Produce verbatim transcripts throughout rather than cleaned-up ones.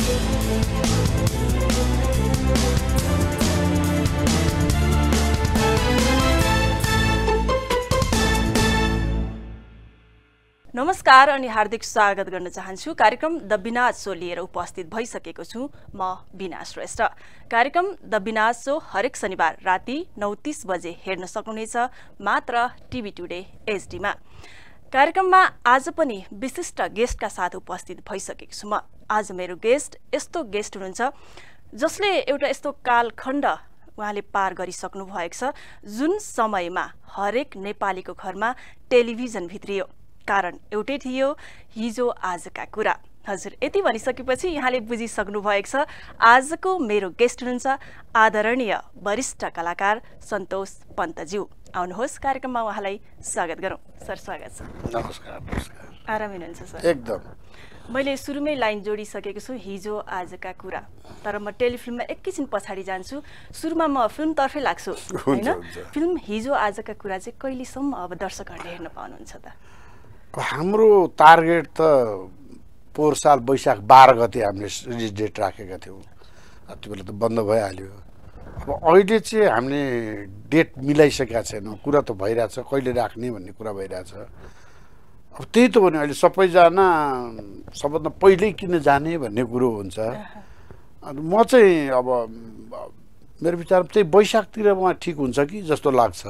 नमस्कार अनि हार्दिक स्वागत गर्न चाहन्छु। कार्यक्रम द बिनास शो लिएर उपस्थित भइसकेको छु म बिना श्रेष्ठ। कार्यक्रम द बिनास शो हरेक शनिबार राति नौ तीस बजे हेर्न सक्नुहुनेछ मात्र टिभी टुडे एचडीमा। कार्यक्रममा आज पनि विशिष्ट गेस्टका साथ उपस्थित भइसकेको छु म। आज मेरो गेस्ट यस्तो गेस्ट हुनुहुन्छ जसले एउटा यस्तो कालखण्ड उहाँले पार गरिसक्नु भएको छ जुन समयमा हरेक नेपालीको घरमा टेलिभिजन भित्रियो। कारण एउटै थियो, हिजो आजका कुरा। हजुर, यति भनिसकेपछि यहाँले बुझिसक्नु भएको छ आजको मेरो गेस्ट हुनुहुन्छ आदरणीय वरिष्ठ कलाकार सन्तोष पन्तज्यू। आउनुहोस्, कार्यक्रममा उहाँलाई स्वागत गरौँ। सर, स्वागत छ। नमस्कार। नमस्कार। आराम हुनुहुन्छ सर? एकदम। मैले सुरुमै लाइन जोडिसकेको छु, हिजो आजका कुरा। तर म टेलिफिल्ममा एकैछिन पछाडि जान्छु। सुरुमा म फिल्मतर्फै लाग्छु, होइन? फिल्म हिजो आजका कुरा चाहिँ कहिलेसम्म अब दर्शकहरूले हेर्न पाउनुहुन्छ त? हाम्रो टार्गेट त पोहोर साल वैशाख बाह्र गते हामीले रिलिज डेट राखेका थियौँ। त्यो बेला त बन्द भइहाल्यो। अब अहिले चाहिँ हामीले डेट मिलाइसकेका छैनौँ। कुरा त भइरहेछ, कहिले राख्ने भन्ने कुरा भइरहेछ। अब त्यही त हो नि, अहिले सबैजना सबभन्दा पहिल्यै किन जाने भन्ने कुरो हुन्छ। अनि म चाहिँ अब मेरो विचारमा चाहिँ वैशाखतिरमा ठिक हुन्छ कि जस्तो लाग्छ।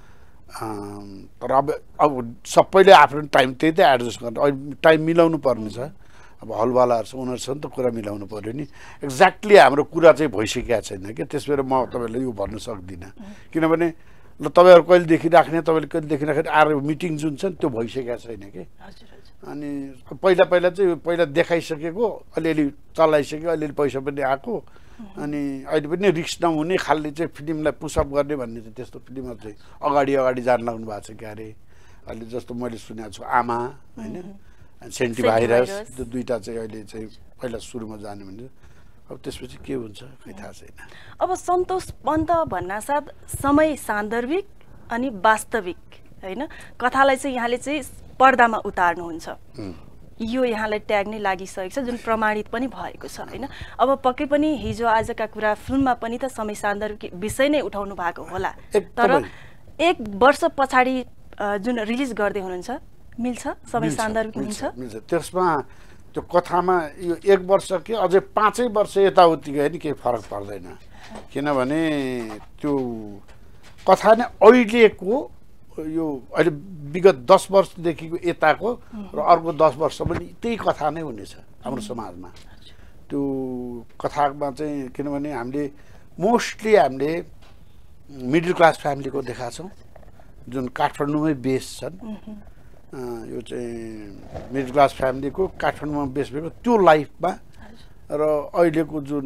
तर अब अब सबैले आफ्नो टाइम त्यही त एडजस्ट गर्नु, अहिले टाइम मिलाउनु पर्ने छ। अब हलवालाहरू छ, उनीहरू छ नि त, कुरा मिलाउनु पऱ्यो नि। एक्ज्याक्टली हाम्रो कुरा चाहिँ भइसकेका छैन क्या। त्यस भएर म तपाईँलाई यो भन्न सक्दिनँ, किनभने ल तपाईँहरू कहिलेदेखि राख्ने, तपाईँले कहिलेदेखि राख्ने आएर मिटिङ जुन छ नि त्यो भइसकेका छैन कि। अनि पहिला पहिला चाहिँ पहिला देखाइसकेको, अलिअलि चलाइसक्यो, अलिअलि पैसा पनि आएको। अनि अहिले पनि रिस्क नहुने खालले चाहिँ फिल्मलाई पुसअप गर्ने भन्ने चाहिँ त्यस्तो फिल्महरू चाहिँ अगाडि अगाडि जान लाग्नु भएको छ क्या अरे। अहिले जस्तो मैले सुनेको छु आमा, होइन, सेन्टी भाइरस, त्यो दुईवटा चाहिँ अहिले चाहिँ पहिला सुरुमा जाने भने। अब त्यसपछि के हुन्छ खै थाहा छैन। अब सन्तोष पन्त भन्नासाथ समय सान्दर्भिक अनि वास्तविक, होइन, कथालाई चाहिँ यहाँले चाहिँ पर्दामा उतार्नुहुन्छ। यो यहाँलाई ट्याग नै लागिसकेको छ, जुन प्रमाणित पनि भएको छ, होइन? अब पक्कै पनि हिजो आजका कुरा फिल्ममा पनि त समय सान्दर्भिक विषय नै उठाउनु भएको होला, तर एक वर्ष पछाडि जुन रिलिज गर्दै हुनुहुन्छ, मिल्छ? समय सान्दर्भिक हुन्छ? मिल्छ। त्यसमा त्यो कथामा यो एक वर्ष कि अझै पाँचै वर्ष यताउति गयो नि केही फरक पर्दैन। किनभने त्यो कथा नै अहिलेको यो अहिले विगत दस वर्षदेखिको यताको र अर्को दस वर्ष पनि त्यही कथा नै हुनेछ हाम्रो समाजमा। त्यो कथामा चाहिँ किनभने हामीले मोस्टली हामीले मिडल क्लास फ्यामिलीको देखाएको छौँ, जुन काठमाडौँमै बेस छन्। यो चाहिँ मिडल क्लास फ्यामिलीको काठमाडौँमा बेस भएको त्यो लाइफमा र अहिलेको जुन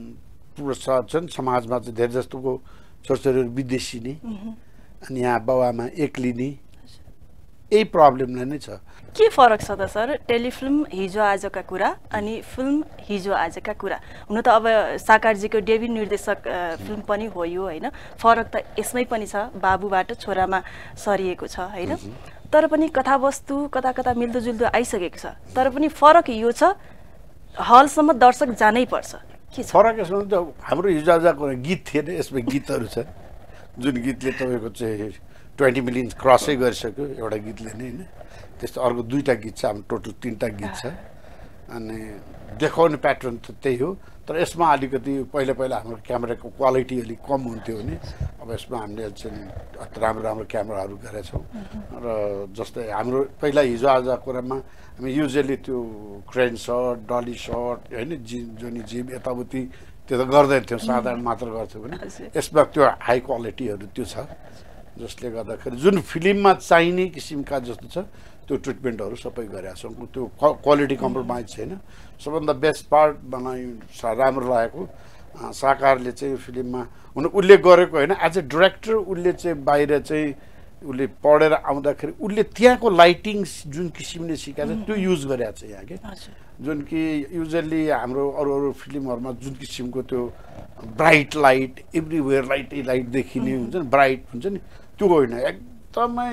छन् समाजमा चाहिँ धेरै जस्तोको छोरछोरीहरू विदेशी नै, अनि यहाँ बाउआमा एक्लिने, यही प्रब्लमलाई नै छ। के फरक छ त सर टेलिफिल्म हिजो आजका कुरा अनि फिल्म हिजो आजका कुरा? हुन त अब साकारजीको डेब्यू निर्देशक फिल्म पनि हो यो, होइन? फरक त यसमै पनि छ, बाबुबाट छोरामा सरिएको छ, होइन? तर पनि कथावस्तु कता कता मिल्दोजुल्दो आइसकेको छ। तर पनि फरक यो छ, हलसम्म दर्शक जानै पर्छ। के छ फरक? यसमा त हाम्रो हिजो आजको गीत थिएन, यसमा गीतहरू छ जुन गीतले तपाईँको चाहिँ ट्वेन्टी मिलियन क्रसै गरिसक्यो एउटा गीतले नै, होइन? त्यस्तो अर्को दुईवटा गीत छ, हाम्रो टोटल तिनवटा गीत छ। अनि देखाउने प्याटर्न त त्यही हो। तर यसमा अलिकति पहिला पहिला हाम्रो क्यामेराको क्वालिटी अलिक कम हुन्थ्यो भने अब यसमा हामीले चाहिँ राम्रो राम्रो क्यामेराहरू गरेका छौँ। र जस्तै हाम्रो पहिला हिजो आज कुरामा हामी युजली त्यो क्रेन सट, डली सट, होइन, जि जुन जिम यताउति त्यो त गर्दैन थियौँ, साधारण मात्र गर्थ्यौँ भने। यसमा त्यो हाई क्वालिटीहरू त्यो छ, जसले गर्दाखेरि जुन फिल्ममा चाहिने किसिमका जस्तो छ त्यो ट्रिटमेन्टहरू सबै गरेका छौँ। त्यो क्वालिटी कम्प्रोमाइज छैन। सबभन्दा बेस्ट पार्ट बनाइ राम्रो लागेको साकारले चाहिँ फिल्ममा हुन उसले गरेको होइन, एज ए डिरेक्टर उसले चाहिँ बाहिर चाहिँ उसले पढेर आउँदाखेरि उसले त्यहाँको लाइटिङ जुन किसिमले सिकाएको छ त्यो युज गरेको छ यहाँ के। जुन कि युजली हाम्रो अरू अरू फिल्महरूमा जुन किसिमको त्यो ब्राइट लाइट एभ्रिवेयर लाइटै लाइट देखिने हुन्छ नि, ब्राइट हुन्छ नि, त्यो होइन। एकदमै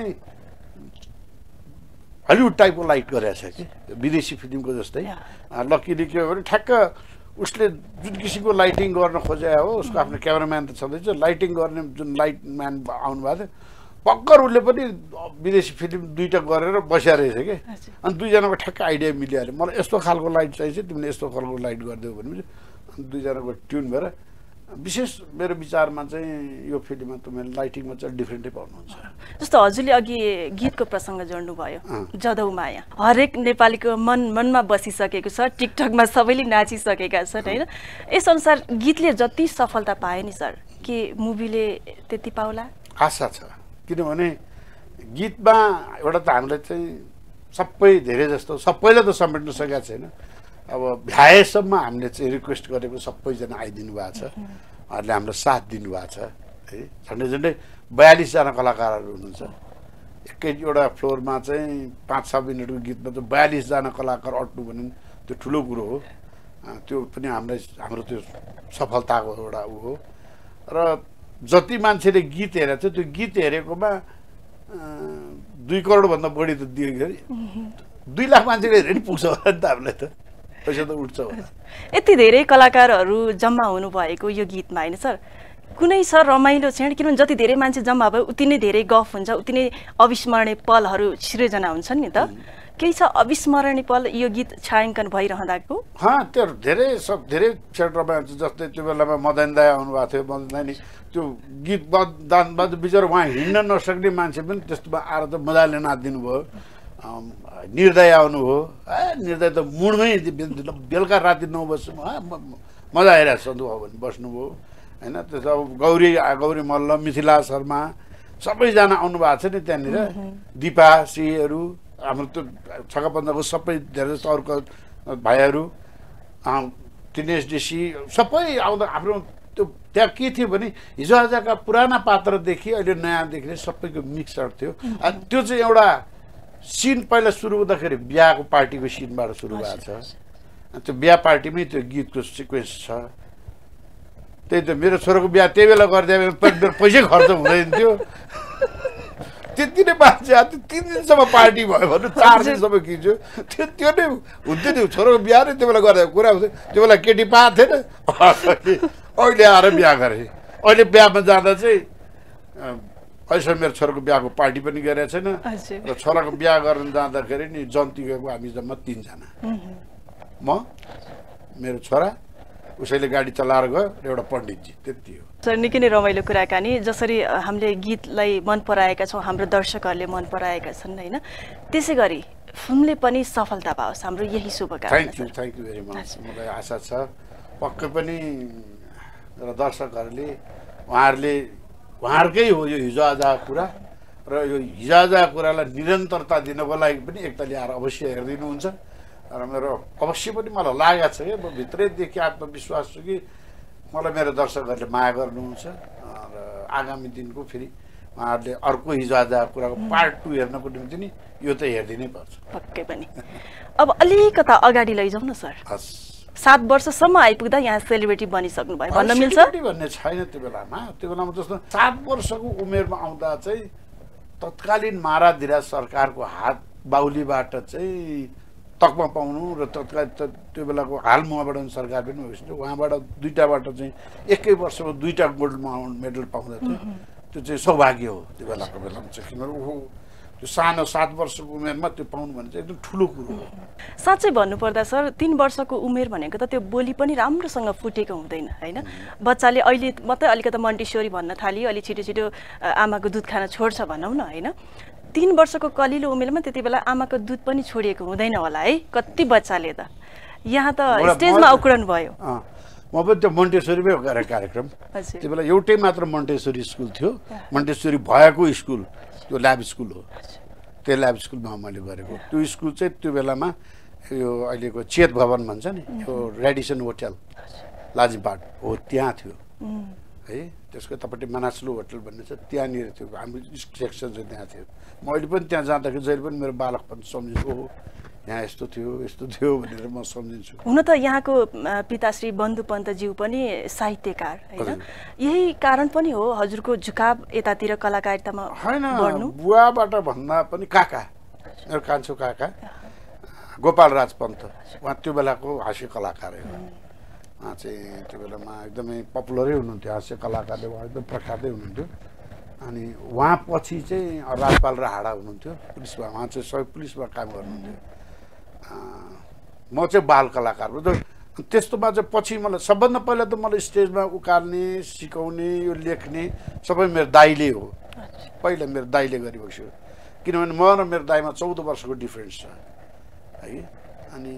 हलिउड टाइपको लाइट गरेको छ कि, विदेशी फिल्मको जस्तै। लकिली के हो भने ठ्याक्क उसले जुन किसिमको लाइटिङ गर्न खोजे हो उसको आफ्नो क्यामेराम्यान त छँदैछ लाइटिङ गर्ने जुन लाइटम्यान आउनुभएको थियो पक्कर उसले पनि विदेशी फिल्म दुईवटा गरेर बसिया रहेछ कि अनि दुईजनाको ठ्याक्क आइडिया मिलिहाल्यो मलाई यस्तो खालको लाइट चाहिन्छ तिमीले यस्तो खालको लाइट गरिदेऊ भनेपछि अनि दुईजनाको ट्युन भएर विशेष मेरो विचारमा चाहिँ यो फिल्ममा तपाईँले लाइटिङमा चाहिँ डिफ्रेन्टै पाउनुहुन्छ जस्तो हजुरले अघि गीतको प्रसङ्ग जोड्नु भयो जदौ माया हरेक नेपालीको मन मनमा बसिसकेको छ टिकटकमा सबैले नाचिसकेका छन् होइन यसअनुसार गीतले जति सफलता पाए नि सर के मुभीले त्यति पाउला आशा छ किनभने गीतमा एउटा त हामीलाई चाहिँ सबै धेरै जस्तो सबैले त समेट्न सकेका छैन अब भ्याएसम्म हामीले चाहिँ रिक्वेस्ट गरेको सबैजना आइदिनु भएको छ उहाँहरूले हामीलाई साथ दिनुभएको छ है झन्डै झन्डै बयालिसजना कलाकारहरू हुनुहुन्छ एकै एउटा फ्लोरमा चाहिँ पाँच छ मिनटको गीतमा चाहिँ बयालिसजना कलाकार अट्नु भने त्यो ठुलो कुरो हो त्यो पनि हामीलाई हाम्रो त्यो सफलताको एउटा ऊ हो र जति मान्छेले गीत हेरेको थियो त्यो गीत हेरेकोमा दुई करोडभन्दा बढी त दियो दुई लाख मान्छेले हेरे नि पुग्छ होला नि त हामीलाई त पैसा त उठ्छ होला यति धेरै कलाकारहरू जम्मा हुनुभएको यो गीतमा होइन सर कुनै सर रमाइलो क्षण किनभने जति धेरै मान्छे जम्मा भयो उति नै धेरै गफ हुन्छ उति नै अविस्मरणीय पलहरू सृजना हुन्छन् नि त केही छ अविस्मरणीय पल यो गीत छायाङ्कन भइरहँदाको हाँ त्यो धेरै सब धेरै क्षण रमाइलो हुन्छ जस्तै त्यो बेलामा मदन दाई आउनुभएको थियो मदन दाई नि त्यो गीत दान बिचरा उहाँ हिँड्न नसक्ने मान्छे पनि त्यस्तोमा आएर त मजाले नाचिदिनु भयो निर्दय आउनुभयो ए निर्दय त मुडमै बेलुका राति नौ बजीसम्म मजा आइरहेको छ सन्तोष भने बस्नुभयो होइन त्यसो अब गौरी गौरी मल्ल मिथिला शर्मा सबैजना आउनुभएको छ नि त्यहाँनिर दिपा श्रीहरू हाम्रो त्यो छक्कापन्दाको सबै धेरै जस्तो अरूको भाइहरू दिनेश देशी सबै आउँदा हाम्रो त्यो त्यहाँ के थियो भने हिजो आजका पुराना पात्रदेखि अहिले नयाँदेखि सबैको मिक्सर थियो अनि त्यो चाहिँ एउटा सिन पहिला सुरु हुँदाखेरि बिहाको पार्टीको सिनबाट सुरु भएको छ त्यो बिहा पार्टीमै त्यो गीतको सिक्वेन्स छ त्यही त मेरो छोराको बिहा त्यही बेला गरिदियो भने पैसै खर्च हुँदैन थियो त्यति नै मान्छे आएको तिन दिनसम्म पार्टी भयो भने चार दिनसम्म खिच्यो त्यो त्यो नै हुन्थ्यो नि छोराको बिहा नै त्यो बेला गर्दा कुरा हुन्थ्यो त्यो बेला केटी पाएको थिएन अहिले आएर बिहा गरेँ अहिले बिहामा जाँदा चाहिँ अहिलेसम्म मेरो छोराको बिहाको पार्टी पनि गरेको छैन र छोराको बिहा गर्न जाँदाखेरि नि जन्ती गएको हामी जम्मा तिनजना म मेरो छोरा उसैले गाडी चलाएर गयो र एउटा पण्डितजी त्यति हो सर निकै नै रमाइलो कुराकानी जसरी हामीले गीतलाई मन पराएका छौँ हाम्रो दर्शकहरूले मन पराएका छन् होइन त्यसै गरी फिल्मले पनि सफलता पाओस् हाम्रो यही शुभकामना thank you thank you very much मलाई आशा छ पक्कै पनि र दर्शकहरूले उहाँहरूले उहाँहरूकै हो यो हिजो आजको कुरा र यो हिजो आजको कुरालाई निरन्तरता दिनको लागि पनि एकताले आएर अवश्य हेरिदिनुहुन्छ र मेरो अवश्य पनि मलाई लागेको छ कि म भित्रैदेखि आत्मविश्वास छु कि मलाई मेरो दर्शकहरूले माया गर्नुहुन्छ र आगामी दिनको फेरि उहाँहरूले अर्को हिजो आजको कुराको पार्ट टू हेर्नको निम्ति नि यो त हेरिदिनै पर्छ पक्कै पनि अब अलिकता अगाडि लैजाउँ न सर हस् सात वर्षसम्म आइपुग्दा यहाँ सेलिब्रिटी बनिसक्नु भयो भन्न मिल्छ भन्ने छैन त्यो बेलामा त्यो बेलामा जस्तो सात वर्षको उमेरमा आउँदा चाहिँ तत्कालीन महाराज सरकारको हात बाहुलीबाट चाहिँ तकमा पाउनु र तत्काल त्यो बेलाको हाल मुहाबाट सरकार पनि भइसक्यो उहाँबाट दुईटाबाट चाहिँ एकै वर्षमा दुईटा गोल्ड मेडल पाउँदा थियो त्यो चाहिँ सौभाग्य हो त्यो बेलाको बेलामा चाहिँ किनभने ऊ त्यो सानो सात वर्षको उमेरमा त्यो पाउनु भने चाहिँ एकदम ठुलो कुरो हो साँच्चै भन्नुपर्दा सर तीन वर्षको उमेर भनेको त त्यो बोली पनि राम्रोसँग फुटेको हुँदैन होइन बच्चाले अहिले मात्रै अलिकति मन्टेश्वरी भन्न थाल्यो अलि छिटो छिटो आमाको दुध खान छोड्छ भनौँ न होइन तीन वर्षको कलिलो उमेरमा त्यति बेला आमाको दुध पनि छोडिएको हुँदैन होला है कति बच्चाले त यहाँ त स्टेजमा उक्रनु भयो म पनि त्यो मन्टेश्वरीमै गरेँ कार्यक्रम त्यो बेला एउटै मात्र मन्टेश्वरी स्कुल थियो मन्टेश्वरी भएको स्कुल त्यो ल्याब स्कुल हो त्यो ल्याब स्कुलमा मैले गरेको त्यो स्कुल चाहिँ त्यो बेलामा यो अहिलेको चेत भवन भन्छ नि यो रेडिसन होटल लाजिमबाट हो त्यहाँ थियो है त्यसको तपट्टि मनास्लु होटल भन्ने छ त्यहाँनिर थियो हाम्रो सेक्सन चाहिँ त्यहाँ थियो म अहिले पनि त्यहाँ जाँदाखेरि जहिले पनि मेरो बालकपन सम्झिन्छु हो यहाँ यस्तो थियो यस्तो थियो भनेर म सम्झिन्छु हुन त यहाँको पिताश्री बन्धु पन्तज्यू पनि साहित्यकार होइन यही कारण पनि हो हजुरको झुकाव यतातिर कलाकारितामा होइन बुवाबाट भन्दा पनि काका मेरो कान्छो काका गोपाल राज पन्त उहाँ त्यो बेलाको हास्य कलाकार हो उहाँ चाहिँ त्यो बेलामा एकदमै पपुलरै हुनुहुन्थ्यो, हास्य कलाकारले उहाँ एकदम प्रख्यातै हुनुहुन्थ्यो। अनि उहाँ पछि चाहिँ राजपाल र हाडा हुनुहुन्थ्यो पुलिसमा, उहाँ चाहिँ सहयोग पुलिसमा काम गर्नुहुन्थ्यो। म चाहिँ बाल कलाकार हो। त्यस्तोमा चाहिँ पछि मलाई सबभन्दा पहिला त मलाई स्टेजमा उकाल्ने, सिकाउने, यो लेख्ने सबै मेरो दाइले हो। पहिला मेरो दाइले गरिबस्यो, किनभने म र मेरो दाइमा चौध वर्षको डिफ्रेन्स छ है। अनि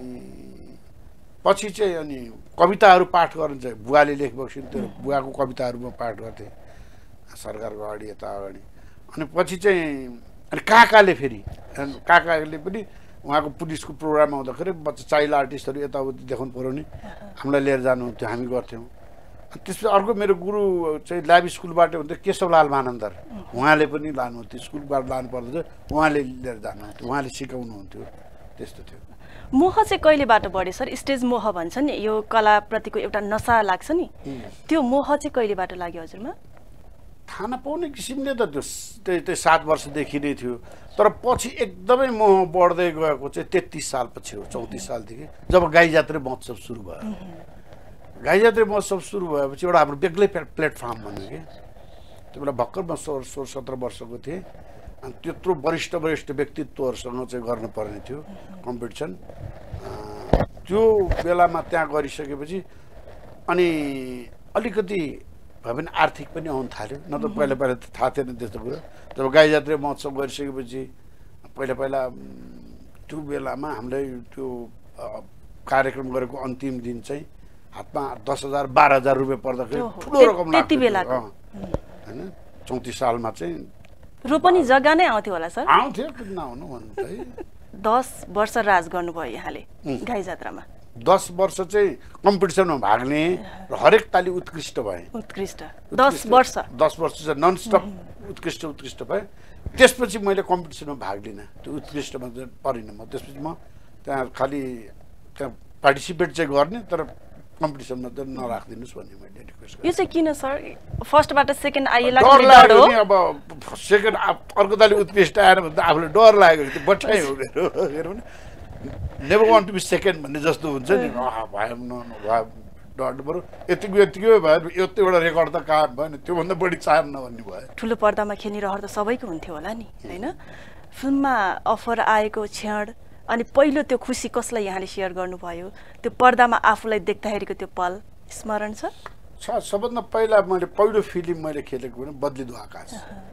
पछि चाहिँ अनि कविताहरू पाठ गर्न चाहिँ बुवाले लेखबस्यो, त्यो बुवाको कविताहरू म पाठ गर्थेँ सरकारको अगाडि यता अगाडि। अनि पछि चाहिँ अनि काकाले फेरि काकाले पनि उहाँको पुलिसको प्रोग्राम आउँदाखेरि बच्चा चाइल्ड आर्टिस्टहरू यताउति देखाउनु पऱ्यो नि, हामीलाई लिएर जानुहुन्थ्यो, हामी गर्थ्यौँ। त्यसपछि अर्को मेरो गुरु चाहिँ ल्याब स्कुलबाट हुन्थ्यो केशवलाल मानन्दर, उहाँले पनि लानुहुन्थ्यो, स्कुलबाट लानु पर्दा चाहिँ उहाँले लिएर जानुहुन्थ्यो, उहाँले सिकाउनुहुन्थ्यो। त्यस्तो थियो। मोह चाहिँ कहिलेबाट बढ्यो सर? स्टेज मोह भन्छ नि, यो कलाप्रतिको एउटा नसा लाग्छ नि, त्यो मोह चाहिँ कहिलेबाट लाग्यो हजुरमा? थाहा नपाउने किसिमले त त्यो त्यही त्यही सात वर्षदेखि नै थियो, तर पछि एकदमै मोह बढ्दै गएको चाहिँ तेत्तिस सालपछि हो, चौतिस सालदेखि जब गाई जात्रे महोत्सव सुरु भयो। गाई जात्रे महोत्सव सुरु भएपछि एउटा हाम्रो बेग्लै प्लेटफर्म भन्यो कि, त्यो बेला भर्खर म सोह्र सोह्र सत्र वर्षको थिएँ। अनि त्यत्रो वरिष्ठ वरिष्ठ व्यक्तित्वहरूसँग चाहिँ गर्नुपर्ने थियो कम्पिटिसन। त्यो बेलामा त्यहाँ गरिसकेपछि अनि अलिकति भए पनि आर्थिक पनि आउनु थाल्यो, न त पहिला पहिला त थाहा थिएन त्यस्तो कुरो। जब गाई जात्रे महोत्सव गरिसकेपछि पहिला पहिला त्यो बेलामा हामीले त्यो कार्यक्रम गरेको अन्तिम दिन चाहिँ हातमा दस हजार बाह्र हजार रुपियाँ पर्दाखेरि ठुलो रकम लाग्थ्यो होइन। चौतिस सालमा चाहिँ रो पनि जग्गा नै आउँथ्यो होला सर? आउँथ्यो, किन नआउनु भन्नु है। दस वर्ष राज गर्नुभयो यहाँले गाई जात्रामा। दस वर्ष चाहिँ कम्पिटिसनमा भाग लिएँ र हरेक पालि उत्कृष्ट भएँ। उत्कृष्ट दस वर्ष दस वर्ष चाहिँ ननस्टप उत्कृष्ट उत्कृष्ट भएँ। त्यसपछि मैले कम्पिटिसनमा भाग लिनँ, त्यो उत्कृष्टमा चाहिँ परिनँ म। त्यसपछि म त्यहाँ खालि त्यहाँ पार्टिसिपेट चाहिँ गर्ने, तर कम्पिटिसनमा चाहिँ नराखिदिनुहोस् भन्ने मैले रिक्वेस्ट गरेँ। यो चाहिँ किन सर? फर्स्टबाट सेकेन्ड आइएला डर लाग्यो नि, अब सेकेन्ड अर्को तालि उत्कृष्ट आएर भन्दा आफूले डर लाग्यो, त्यो बट्टाइ हो मेरो। हेरौँ न, never want to be second भन्ने जस्तो हुन्छ नि, भयो भयो डर बरु यतिको यतिकै भयो, यतिवटा रेकर्ड त काम भयो नि, त्योभन्दा बढी चाहना नभन्ने भयो। ठुलो पर्दामा खेल्ने रहर त सबैको हुन्थ्यो होला नि होइन? फिल्ममा अफर आएको क्षण अनि पहिलो त्यो खुसी कसलाई यहाँले सेयर गर्नुभयो? त्यो पर्दामा आफूलाई देख्दाखेरिको त्यो पल स्मरण छ? छ। सबभन्दा पहिला मैले पहिलो फिल्म मैले खेलेको भने बदलिदो आकाश।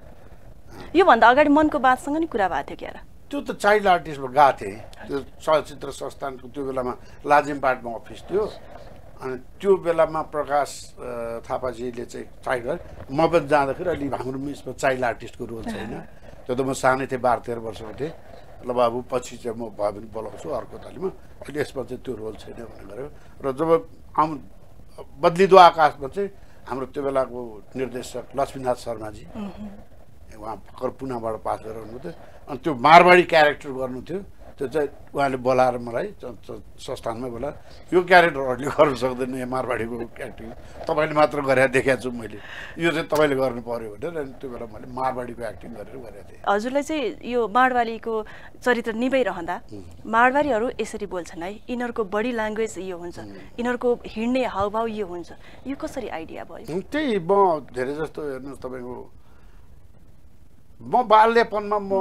योभन्दा अगाडि मनको बातसँग नि कुरा भएको थियो क्यार? त्यो त चाइल्ड आर्टिस्टमा गएको थिएँ, त्यो चलचित्र संस्थानको त्यो बेलामा लाजिमपाटमा अफिस थियो। अनि त्यो बेलामा प्रकाश थापाजीले चाहिँ चाइल्ड, म पनि जाँदाखेरि अलि हाम्रो मिसमा चाइल्ड आर्टिस्टको रोल छैन, त्यो त म सानै थिएँ, बाह्र तेह्र वर्षको थिएँ। ल बाबु पछि चाहिँ म भयो भने बोलाउँछु अर्को तालिममा, अहिले यसमा चाहिँ त्यो रोल छैन भन्ने गऱ्यो। र जब आउँ बदलिदो आकाशमा चाहिँ हाम्रो त्यो बेलाको निर्देशक लक्ष्मीनाथ शर्माजी, उहाँ भर्खर पुनाबाट पास गरेर हुनुहुन्थ्यो, अनि त्यो मारवाडी क्यारेक्टर गर्नु थियो। त्यो चाहिँ उहाँले बोलाएर मलाई संस्थानमै बोलाएर यो क्यारेक्टरहरूले गर्नु सक्दैन, यो मारवाडीको एक्टिङ तपाईँले मात्र गरेर देखाएको छु मैले, यो चाहिँ तपाईँले गर्नु पऱ्यो भनेर। अनि त्यो बेला मैले मारवाडीको एक्टिङ गरेर गरेको थिएँ। हजुरलाई चाहिँ यो मारवाडीको चरित्र निभाइरहँदा मारवाडीहरू यसरी बोल्छन् है, यिनीहरूको बडी ल्याङ्ग्वेज यो हुन्छ, यिनीहरूको हिँड्ने हावभाव यो हुन्छ, यो कसरी आइडिया भयो? त्यही म धेरै जस्तो हेर्नुहोस् तपाईँको, म बाल्यपनमा म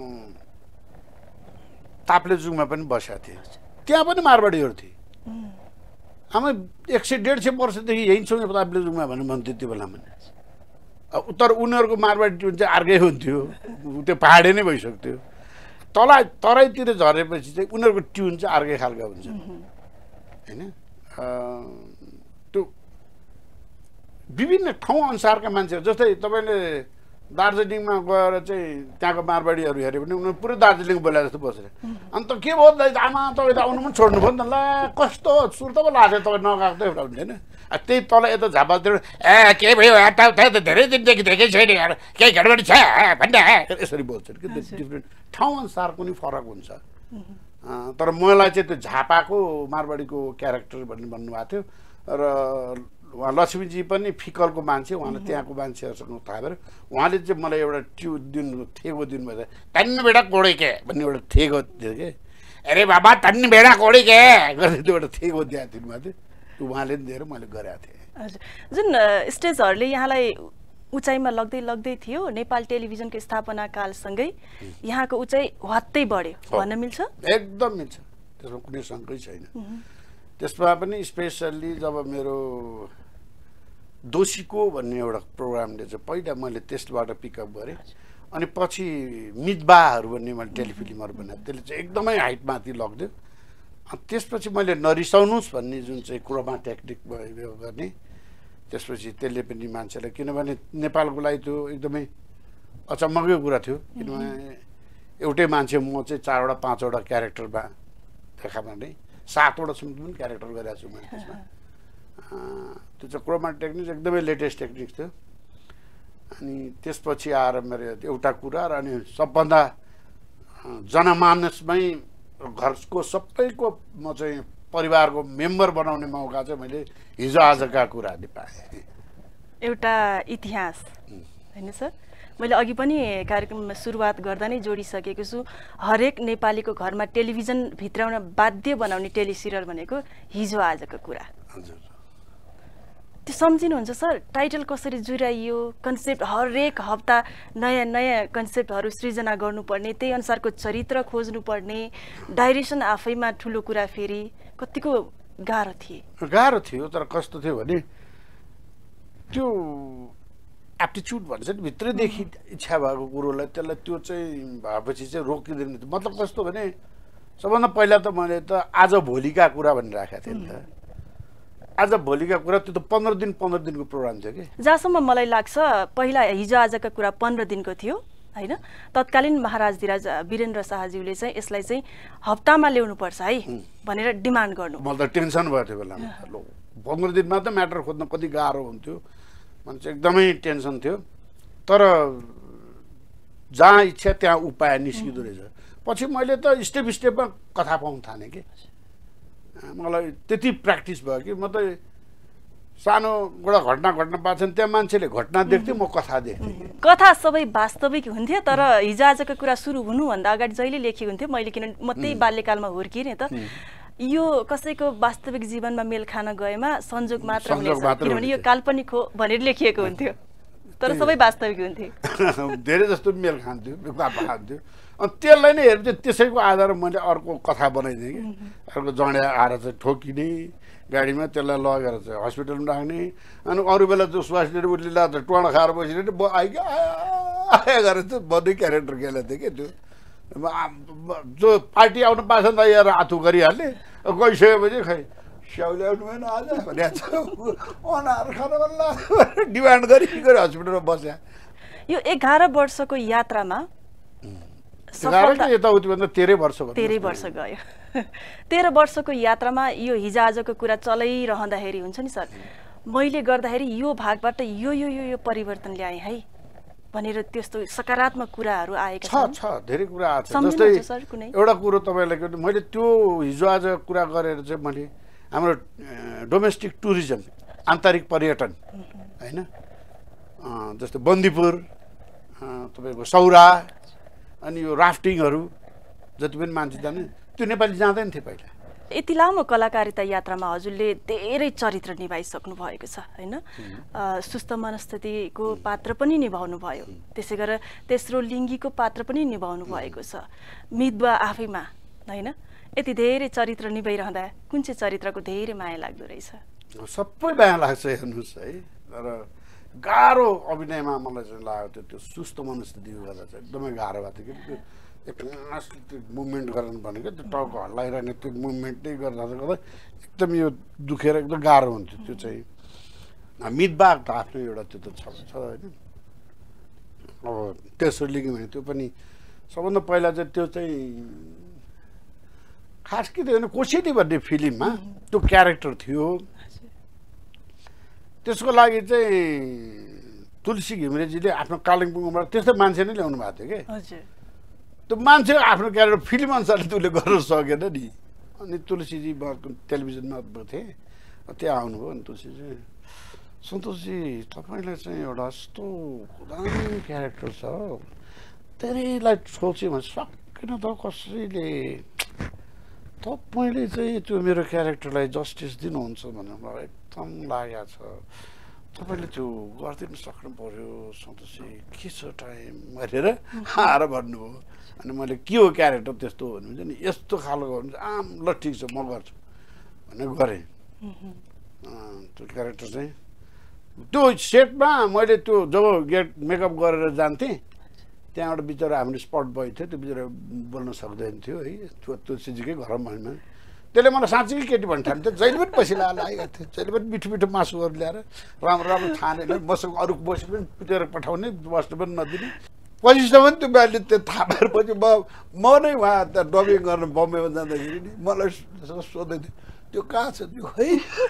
ताप्लेजुङमा पनि बसेको थिएँ, त्यहाँ पनि मारवाडीहरू थिए। हामी एक सय डेढ सय वर्षदेखि यहीँ छौँ ताप्लेजुङमा भन्नु भन्थ्यो त्यो बेलामा। तर उनीहरूको मारवाडी ट्युन चाहिँ अर्कै हुन्थ्यो, त्यो पाहाडे नै भइसक्थ्यो। तल तराईतिर झरेपछि चाहिँ उनीहरूको ट्युन चाहिँ अर्कै खालको हुन्छ होइन। त्यो विभिन्न ठाउँ अनुसारका मान्छेहरू, जस्तै तपाईँले दार्जिलिङमा गएर चाहिँ त्यहाँको मारवाडीहरू हेऱ्यो भने उनीहरू पुरै दार्जिलिङ बोलाए जस्तो बसेर, अन्त के भयो दाइ आमा तपाईँ त आउनु पनि छोड्नु भयो नि त, ला कस्तो सुर त पो लाग्यो तपाईँ नगएको त एउटा हुन्छ होइन। त्यही तल यता झापातिर ए के भयो यताउता त धेरै दिनदेखि देखेको छैन यार, केही गडबडी छ भन्दा यसरी बोल्छन् कि। डिफ्रेन्ट ठाउँ अनुसारको नि फरक हुन्छ। तर मलाई चाहिँ त्यो झापाको मारवाडीको क्यारेक्टर भन्ने भन्नुभएको थियो। र उहाँ लक्ष्मीजी पनि फिकलको मान्छे, उहाँले त्यहाँको मान्छेहरूसँग थाहा भएर उहाँले चाहिँ मलाई एउटा ट्यु दिनु थेगो दिनुभएको थियो, तन्न बेडा कोडे के भन्ने एउटा थेगो थियो कि, अरे बाबा तन्न बेडा कोडे के गर्ने त्यो एउटा थेगो दिएको दिनुभएको थियो। उहाँले दिएर मैले गरेको थिएँ। हजुर, जुन स्टेजहरूले यहाँलाई उचाइमा लग्दै लग्दै थियो, नेपाल टेलिभिजनको स्थापना कालसँगै यहाँको उचाइ हत्तै बढ्यो भन्न मिल्छ? एकदम मिल्छ, त्यसमा कुनै शङ्कै छैन। त्यसमा पनि स्पेसल्ली जब मेरो दोषीको भन्ने एउटा प्रोग्रामले चाहिँ पहिला मैले त्यसबाट पिकअप गरेँ, अनि पछि मितबाहरू भन्ने मैले टेलिफिल्महरू बनाएँ, त्यसले चाहिँ एकदमै हाइट माथि लग्थ्यो। अनि त्यसपछि मैले नरिसाउनुहोस् भन्ने जुन चाहिँ क्रोमा टेक्निक भयो गर्ने, त्यसपछि त्यसले पनि मान्छेलाई, किनभने नेपालको लागि त्यो एकदमै अचम्मकै कुरा थियो, किनभने एउटै मान्छे म चाहिँ चारवटा पाँचवटा क्यारेक्टरमा देखा भने सातवटासम्म पनि क्यारेक्टर गरेको छु मैले त्यसमा। त्यो चाहिँ क्रोमा टेक्निक एकदमै लेटेस्ट टेक्निक थियो। अनि त्यसपछि आएर मेरो एउटा कुरा र अनि सबभन्दा जनमानसमै घरको सबैको म चाहिँ परिवारको मेम्बर बनाउने मौका चाहिँ मैले हिजो आजका कुराले पाएँ। एउटा इतिहास होइन सर, मैले अघि पनि कार्यक्रममा सुरुवात गर्दा नै जोडिसकेको छु, हरेक नेपालीको घरमा टेलिभिजन भित्राउन बाध्य बनाउने टेलिसिरियल भनेको हिजो आजको कुरा। हजुर, त्यो सम्झिनुहुन्छ सर? टाइटल कसरी जुराइयो, कन्सेप्ट हरेक हप्ता नयाँ नयाँ कन्सेप्टहरू सृजना गर्नुपर्ने, त्यही अनुसारको चरित्र खोज्नुपर्ने, डाइरेक्सन आफैमा ठुलो कुरा, फेरि कतिको गाह्रो थिए? गाह्रो थियो, तर कस्तो थियो भने त्यो एप्टिच्युड भन्छ नि, भित्रैदेखि इच्छा भएको कुरोलाई त्यसलाई त्यो चाहिँ भएपछि चाहिँ रोकिँदैन। मतलब कस्तो भने सबभन्दा पहिला त मैले त आज भोलिका कुरा भनेर राखेको थिएँ नि त। आज भोलिका कुरा त्यो त पन्ध्र दिन पन्ध्र दिनको प्रोग्राम थियो कि। जहाँसम्म मलाई लाग्छ पहिला हिजो आजका कुरा पन्ध्र दिनको थियो होइन, तत्कालीन महाराजधिराज वीरेन्द्र शाहज्यूले चाहिँ यसलाई चाहिँ हप्तामा ल्याउनुपर्छ है भनेर डिमान्ड गर्नु। मलाई त टेन्सन भयो त्यो बेलामा, लो पन्ध्र दिनमा त म्याटर खोज्न कति गाह्रो हुन्थ्यो, मन चाहिँ एकदमै टेन्सन थियो। तर जहाँ इच्छा त्यहाँ उपाय निस्किँदो रहेछ। पछि मैले त स्टेप स्टेपमा कथा पाउन थालेँ कि, मलाई त्यति प्र्याक्टिस भयो कि म त सानो एउटा घटना घट्न पाएको छ त्यहाँ मान्छेले घटना देख्थ्यो, म कथा देख्थेँ। कथा सबै वास्तविक हुन्थ्यो, तर हिजो आजको कुरा सुरु हुनुभन्दा अगाडि जहिले लेखेको हुन्थ्यो, मैले किनभने म त्यही बाल्यकालमा हुर्किएँ त, यो कसैको वास्तविक जीवनमा मेल खान गएमा संयोग मात्र हुनेछ, किनभने यो काल्पनिक हो भनेर लेखिएको हुन्थ्यो, तर सबै वास्तविक हुन्थे। धेरै जस्तो मेल खान्थ्यो, खान्थ्यो। अनि त्यसलाई नै हेर्नु चाहिँ त्यसैको आधारमा मैले अर्को कथा बनाइदिएँ कि, अर्को जँड्या आएर चाहिँ ठोकिने गाडीमा, त्यसलाई लगेर चाहिँ हस्पिटलमा राख्ने, अनि अरू बेला त्यो स्वास्थ्य उसले लाग्दा टुवाडा खाएर बसिरहे ब आइक आए गरेर चाहिँ बढी क्यारेक्टर खेलेको थिएँ कि। त्यो जो पार्टी आउनु पाएको छ नि त यहाँ आथु गरिहाल्ने, गइसकेपछि खै स्याउ ल्याउनु भएन आज भने अनार खान मन डिमान्ड गरी गरी हस्पिटलमा बस्या। यो एघार वर्षको यात्रामा यताउति भन्दा तेह्रै वर्ष तेह्रै वर्ष गयो। तेह्र वर्षको यात्रामा यो हिजो आजको कुरा चलाइरहँदाखेरि हुन्छ नि सर, मैले गर्दाखेरि यो भागबाट यो यो यो यो परिवर्तन ल्याएँ है भनेर त्यस्तो सकारात्मक कुराहरू आएका छन्? छ छ धेरै कुरा आएको छ। जस्तै एउटा कुरो तपाईँलाई मैले त्यो हिजो आज कुरा गरेर चाहिँ मैले हाम्रो डोमेस्टिक टुरिज्म, आन्तरिक पर्यटन होइन, जस्तै बन्दीपुर, तपाईँको सौरा, अनि यो राफ्टिङहरू जति पनि मान्छे जाने, त्यो नेपाली जाँदैन थियो पहिला। यति लामो कलाकारिता यात्रामा हजुरले धेरै चरित्र निभाइसक्नु भएको छ होइन, सुस्त मनस्थितिको पात्र पनि निभाउनु भयो, त्यसै गरेर तेस्रो लिङ्गीको पात्र पनि निभाउनु भएको छ, मितवा आफैमा होइन। यति धेरै चरित्र निभाइरहँदा कुन चाहिँ चरित्रको धेरै माया लाग्दो रहेछ? सबै माया लाग्छ हेर्नुहोस् है, तर गाह्रो अभिनयमा मलाई चाहिँ लाग्यो त्यो सुस्त मनस्थितिको गर्दा चाहिँ एकदमै गाह्रो भएको थियो कि। त्यो मुभमेन्ट गराउनु भनेको त्यो टाउको हल्लाइरहने त्यो मुभमेन्टै गर्दा गर्दा एकदम यो दुखेर एकदम गाह्रो हुन्थ्यो। त्यो चाहिँ मितबाग त आफ्नो एउटा त्यो त छ होइन। अब तेस्रो लिङ्गी भने त्यो पनि सबभन्दा पहिला चाहिँ त्यो चाहिँ खास के थियो भने कोसेली भन्ने फिल्ममा त्यो क्यारेक्टर थियो, त्यसको लागि चाहिँ तुलसी घिमिरेजीले आफ्नो कालिम्पोङबाट त्यस्तो मान्छे नै ल्याउनु भएको थियो कि। त्यो मान्छे आफ्नो क्यारेक्टर फिल्म अनुसारले उसले गर्न सकेन नि। अनि तुलसीजी टेलिभिजनमा थिएँ, त्यहाँ आउनुभयो। अनि तुलसीजी, सन्तोषजी तपाईँलाई चाहिँ एउटा यस्तो दामी क्यारेक्टर छ, धेरैलाई सोच्यो भने सकिन त कसैले, तपाईँले चाहिँ त्यो मेरो क्यारेक्टरलाई जस्टिस दिनुहुन्छ भनेर मलाई एकदम लागेको छ। तपाईँले त्यो गरिदिनु सक्नु पर्यो सन्तोषजी, के छ टाइम भनेर आएर भन्नुभयो। अनि मैले के हो क्यारेक्टर त्यस्तो हो भने नि यस्तो खालको हो भने आम ल ठिक छ म गर्छु भनेर गरेँ। त्यो क्यारेक्टर चाहिँ त्यो सेटमा मैले त्यो जब गेट मेकअप गरेर जान्थेँ त्यहाँबाट बिचरा हाम्रो स्पट बोय थियो, त्यो बिचरा बोल्न सक्दैन थियो है, त्यो तुलसीजीकै घरमा भएन। त्यसले मलाई साँच्चै केटी भन्ने ठान्थ्यो, जहिले पनि पसिला लागेको थियो, जहिले पनि मिठो मिठो मासुहरू ल्याएर राम्रो राम्रो छानेर मसँग अरू बसी पनि पिटेर पठाउने, बस्नु पनि नदिने। पछिसम्म त्यो बाले त्यो थाहा पाएपछि म म नै उहाँ त्यहाँ डबिङ गर्न बम्बेमा जाँदाखेरि नि मलाई सोध्दै थियो त्यो कहाँ छ त्यो है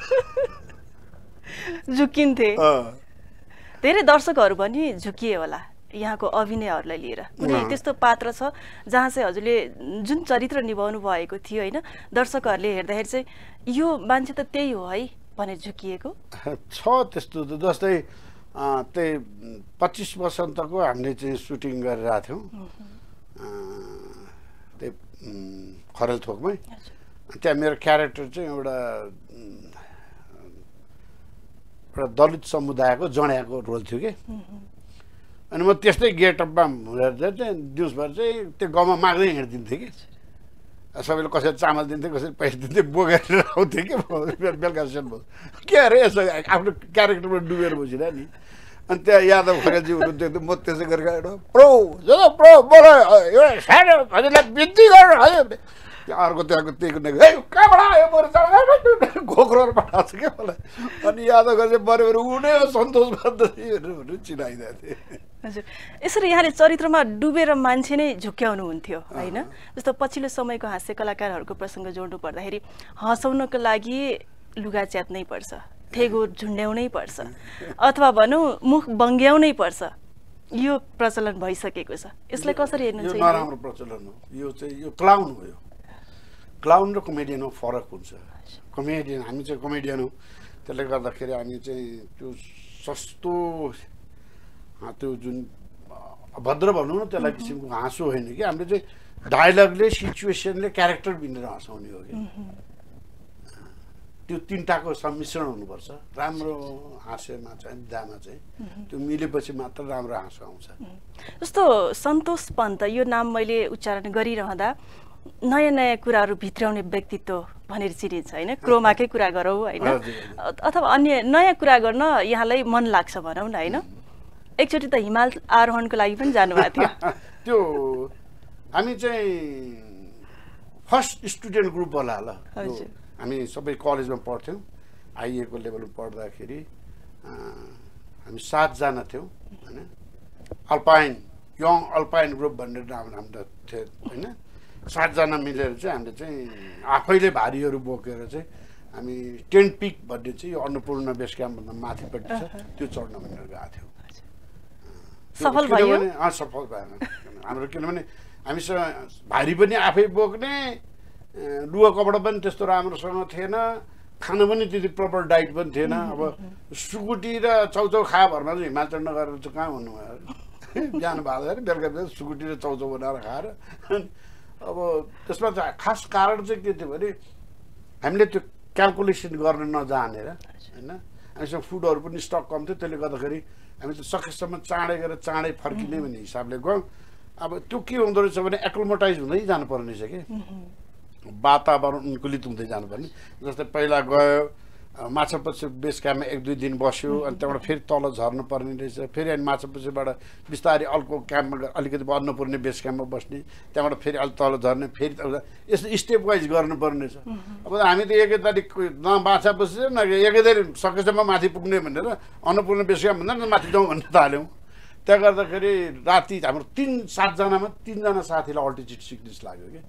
झुकिन्थे। धेरै दर्शकहरू पनि झुकिए होला यहाँको अभिनयहरूलाई लिएर। कुनै त्यस्तो पात्र छ जहाँ चाहिँ हजुरले जुन चरित्र निभाउनु भएको थियो होइन, दर्शकहरूले हेर्दाखेरि चाहिँ यो मान्छे त त्यही हो है भनेर झुकिएको छ। त्यस्तो त जस्तै त्यही पच्चिस वसन्तको हामीले चाहिँ सुटिङ गरिरहेको थियौँ त्यही खरेल थोकमै। त्यहाँ मेरो क्यारेक्टर चाहिँ एउटा एउटा दलित समुदायको जँड्याको रोल थियो कि। अनि म त्यस्तै गेटअपमा हुँदा चाहिँ दिउँसभर चाहिँ त्यो गाउँमा माग्दै हिँड्दिन्थेँ कि। सबैले कसरी चामल दिन्थेँ, कसरी पैसा दिन्थेँ, बोकेर आउँथेँ कि बेलुकासम्म। के अरे यसो आफ्नो क्यारेक्टरमा डुबेर बसिरह नि। अनि त्यहाँ यादव खरेलजी हुनुहुन्थ्यो, म त्यसै गरेर प्रो जो प्रो बोल एउटा सानो हजुरलाई बिन्ती गरेर हजुर अर्को त्यहाँको त्यही कहाँबाट आयो मेरो घोक्रोहरू पठाएको छ क्या मलाई। अनि यादव गरेर मऱ्यो भने ऊ नै हो सन्तोष पन्त भनेर चिनाइदिएको थिएँ। हजुर, यसरी यहाँले चरित्रमा डुबेर मान्छे नै झुक्क्याउनु हुन्थ्यो होइन। जस्तो पछिल्लो समयको हास्य कलाकारहरूको प्रसङ्ग जोड्नु पर्दाखेरि हँसाउनको लागि लुगा च्यात्नै पर्छ, ठेगो झुन्ड्याउनै पर्छ, अथवा भनौँ मुख बङ्ग्याउनै पर्छ। यो प्रचलन भइसकेको छ, यसलाई कसरी हेर्नुहुन्छ? यो नराम्रो प्रचलन हो। यो चाहिँ यो क्लाउन हो। यो क्लाउन र कमेडियनमा फरक हुन्छ। कमेडियन हामी चाहिँ कमेडियन हो, त्यसले गर्दाखेरि हामी चाहिँ त्यो सस्तो त्यो जुन अभद्र भनौँ न त्यसलाई किसिमको हाँसो होइन कि। हामीले चाहिँ डायलगले सिचुएसनले क्यारेक्टर बिनेर हँसाउने हो कि। त्यो तिनटाको सम्मिश्रण हुनुपर्छ। राम्रो हाँस्यमा चाहिँ विधामा चाहिँ त्यो मिलेपछि मात्र राम्रो हाँसो आउँछ। जस्तो सन्तोष पन्त यो नाम मैले उच्चारण गरिरहँदा नयाँ नयाँ कुराहरू भित्राउने व्यक्तित्व भनेर चिनिन्छ होइन। क्रोमाकै कुरा गरौँ होइन, अथवा अन्य नयाँ कुरा गर्न यहाँलाई मन लाग्छ भनौँ न होइन। एकचोटि त हिमाल आरोहणको लागि पनि जानुभएको थियो। त्यो हामी चाहिँ फर्स्ट स्टुडेन्ट ग्रुप होला ल, हामी सबै कलेजमा पढ्थ्यौँ। आइएको लेभलमा पढ्दाखेरि हामी सातजना थियौँ होइन। अल्पाइन यङ अल्पाइन ग्रुप भनेर नाम हाम्रो थियो होइन। सातजना मिलेर चाहिँ हामीले चाहिँ आफैले भारीहरू बोकेर चाहिँ हामी टेन पिक भन्ने चाहिँ यो अन्नपूर्ण बेस क्याम्पभन्दा माथिपट्टि छ त्यो चढ्न भनेर गएको थियौँ। सफल भयो? सफल भएन हाम्रो, किनभने हामीसँग भारी पनि आफै बोक्ने, लुगा कपडा पनि त्यस्तो राम्रोसँग थिएन, खाना पनि त्यति प्रपर डाइट पनि थिएन। अब सुकुटी र चौचौ खायो भरमा चाहिँ हिमाल चढ्न गएर चाहिँ कहाँ भन्नुभयो बिहान भाँदाखेरि बेलुका बेलुका सुकुटी र चौचौ बनाएर खाएर। अब त्यसमा चाहिँ खास कारण चाहिँ के थियो भने हामीले त्यो क्यालकुलेसन गर्न नजानेर होइन। हामीसँग फुडहरू पनि स्टक कम थियो, त्यसले गर्दाखेरि हामी त सकेसम्म चाँडै गएर चाँडै फर्किने भन्ने हिसाबले गयौँ। अब त्यो के हुँदो रहेछ भने एक्लोमोटाइज हुँदै जानुपर्ने रहेछ कि, वातावरण अनुकूलित हुँदै जानुपर्ने। जस्तै पहिला गयो माछापछि बेस क्याम्पमा एक दुई दिन बस्यो, अनि त्यहाँबाट फेरि तल झर्नु पर्ने रहेछ। फेरि अनि माछापछिबाट बिस्तारै अर्को क्याम्पमा अलिकति अन्नपूर्ण बेस क्याम्पमा बस्ने, त्यहाँबाट फेरि अलिक तल झर्ने, फेरि यस्तो स्टेप वाइज गर्नुपर्ने रहेछ। अब हामी त एकै तारिक न माछापछि न एकै तारिक सकेसम्म माथि पुग्ने भनेर अन्नपूर्ण बेस क्याम्प भन्दा माथि जाउँ भन्न थाल्यौँ। त्यहाँ गर्दाखेरि राति हाम्रो तिन सातजनामा तिनजना साथीलाई अल्टिच्युड सिकनेस लाग्यो कि।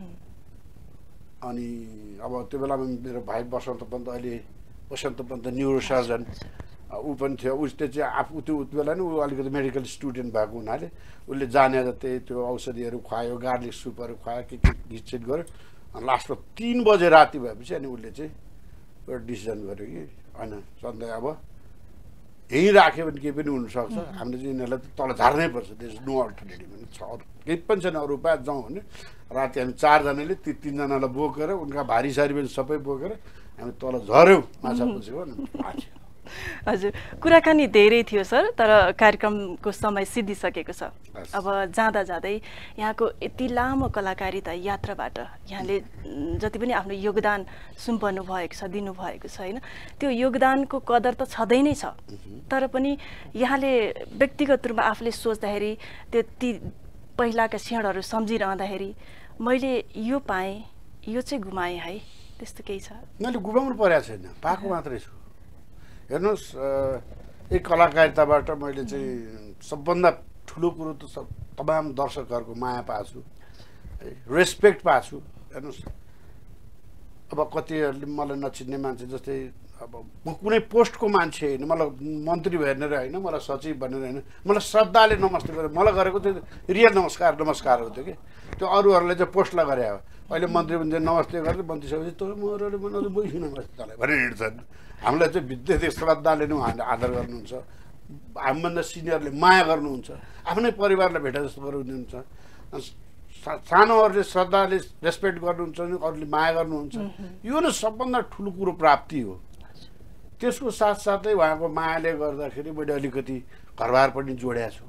अनि अब त्यो बेलामा मेरो भाइ बसन्त पन्त, अहिले बसन्त पन्त न्युरो सर्जन ऊ पनि थियो। उसले चाहिँ आफू त्यो उति बेला नि ऊ अलिकति मेडिकल स्टुडेन्ट भएको हुनाले उसले जाने जस्तै त्यो औषधिहरू खुवायो, गार्लिक सुपहरू खुवायो, के के घिचचिट गर्यो। अनि लास्टमा तिन बजे राति भएपछि अनि उसले चाहिँ एउटा डिसिजन गर्यो कि होइन सधैँ अब यहीँ राख्यो भने केही पनि हुनसक्छ हामीले चाहिँ यिनीहरूलाई तल झार्नै पर्छ देश नो अल्टरनेटिभ भने छ केही पनि छैन अरू उपाय जाउँ भने राति हामी चारजनाले ती तिनजनालाई बोकेर उनका भारी सारी पनि सबै बोकेर हामी तल झऱ्यौँ माछा पुछेको हजुर कुराकानी धेरै थियो सर तर कार्यक्रमको समय सिद्धिसकेको छ अब जाँदा जाँदै यहाँको यति लामो कलाकारिता यात्राबाट यहाँले जति पनि आफ्नो योगदान सुम्पनु भएको छ दिनुभएको छ होइन त्यो योगदानको कदर त छँदै नै छ तर पनि यहाँले व्यक्तिगत रूपमा आफूले सोच्दाखेरि त्यो ती पहिलाका क्षणहरू सम्झिरहँदाखेरि मैले यो पाएँ यो चाहिँ गुमाएँ है त्यस्तो केही छ मैले गुमाउनु परेको छैन पाएको मात्रै छु हेर्नुहोस् एक कलाकारिताबाट मैले चाहिँ सबभन्दा ठुलो कुरो त सब तमाम दर्शकहरूको माया पाएको छु रेस्पेक्ट पाएको छु हेर्नुहोस् अब कतिहरूले मलाई नचिन्ने मान्छे जस्तै अब म कुनै पोस्टको मान्छे होइन मलाई मन्त्री भनेर होइन मलाई सचिव भनेर होइन मलाई श्रद्धाले नमस्ते गरेर मलाई गरेको त्यो रियल नमस्कार नमस्कार हो त्यो कि त्यो अरूहरूले चाहिँ पोस्टलाई गरे हो अहिले मन्त्री भने नमस्ते गरेर मन्त्री सबै त महरूले बनाउँदै बोइस नमस्ते तँलाई भनेर हिँड्छन् हामीलाई चाहिँ विद्यार्थी श्रद्धाले नै उहाँले आदर गर्नुहुन्छ हामीभन्दा सिनियरले माया गर्नुहुन्छ आफ्नै परिवारलाई भेटा जस्तो गर्नुहुन्छ सानोहरूले श्रद्धाले रेस्पेक्ट गर्नुहुन्छ अरूले माया गर्नुहुन्छ यो नै सबभन्दा ठुलो कुरो प्राप्ति हो त्यसको साथसाथै उहाँको मायाले गर्दाखेरि मैले अलिकति घरबार पनि जोडेको छु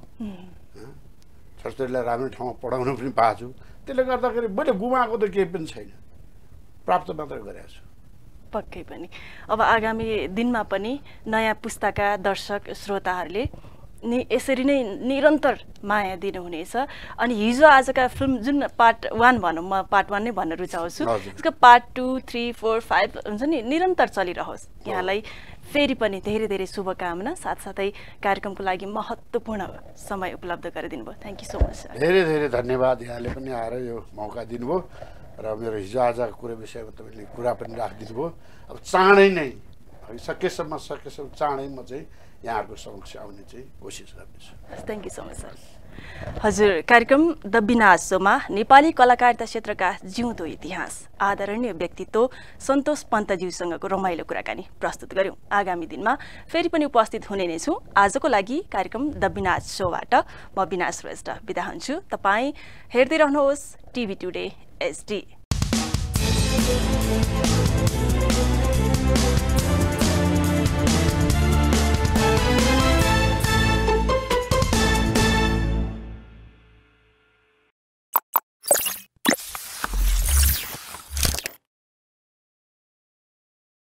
छोराछोरीलाई राम्रो ठाउँमा पढाउन पनि पाएको छु त्यसले गर्दाखेरि मैले गुमाएको त केही पनि छैन प्राप्त मात्रै गरेको छु पक्कै पनि अब आगामी दिनमा पनि नयाँ पुस्ताका दर्शक श्रोताहरूले नि यसरी नै निरन्तर माया दिनुहुनेछ अनि हिजो आजका फिल्म जुन पार्ट वान भनौँ म पार्ट वान नै भन्न रुचाउँछु त्यसको part two three four five हुन्छ नि निरन्तर चलिरहोस् यहाँलाई फेरि पनि धेरै धेरै शुभकामना साथसाथै कार्यक्रमको लागि महत्त्वपूर्ण समय उपलब्ध गरिदिनु भयो थ्याङ्क यू सो मच धेरै धेरै धन्यवाद यहाँले पनि आएर यो मौका दिनुभयो र मेरो हिजो आजको कुरा विषयमा तपाईँले कुरा पनि राखिदिनु भयो अब चाँडै नै सकेसम्म सकेसम्म चाँडै म चाहिँ यहाँहरूको समक्ष आउने चाहिँ कोसिस गर्नेछु thank you so much sir हजुर कार्यक्रम द बिनास सोमा नेपाली कलाकारिता क्षेत्रका जिउँदो इतिहास आदरणीय व्यक्तित्व सन्तोष पन्तज्यूसँगको रमाइलो कुराकानी प्रस्तुत गर्यौँ आगामी दिनमा फेरि पनि उपस्थित हुने नै छु आजको लागि कार्यक्रम द बिनास सोबाट म बिना श्रेष्ठ बिदा हुन्छु तपाईँ हेर्दै रहनुहोस् टिभी टुडे एचडी